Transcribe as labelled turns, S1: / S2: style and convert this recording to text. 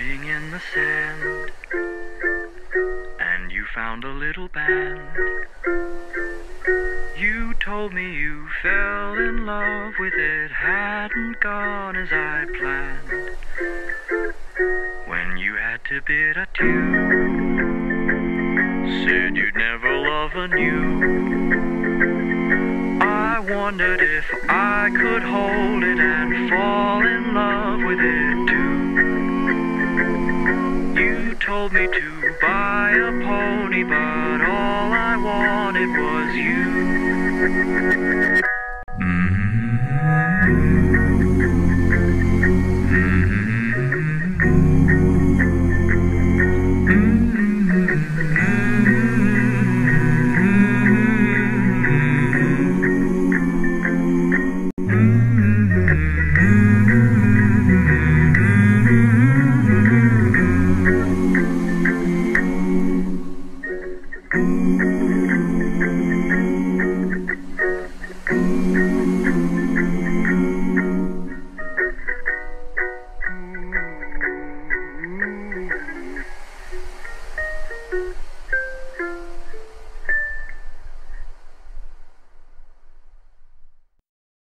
S1: sitting in the sand, and you found a little band. You told me you fell in love with it, hadn't gone as I planned. When you had to bid adieu, said you'd never love anew. I wondered if I could hold it and fall in love with it too. You told me to buy a pony, but all I wanted was you.